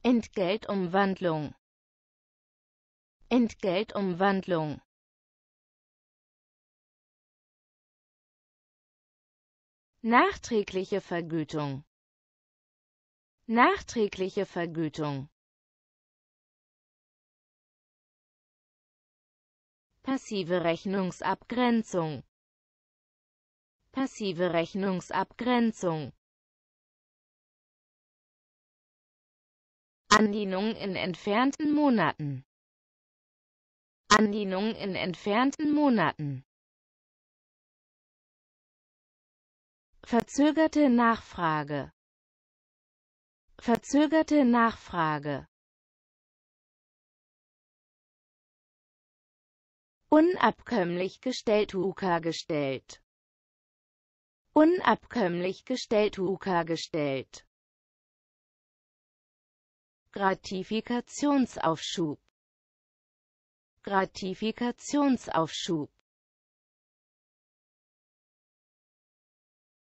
Entgeltumwandlung, Entgeltumwandlung, nachträgliche Vergütung, nachträgliche Vergütung, passive Rechnungsabgrenzung, passive Rechnungsabgrenzung, Andienung in entfernten Monaten, Andienung in entfernten Monaten, verzögerte Nachfrage, verzögerte Nachfrage, unabkömmlich gestellt UK gestellt, unabkömmlich gestellt UK gestellt, Gratifikationsaufschub, Gratifikationsaufschub,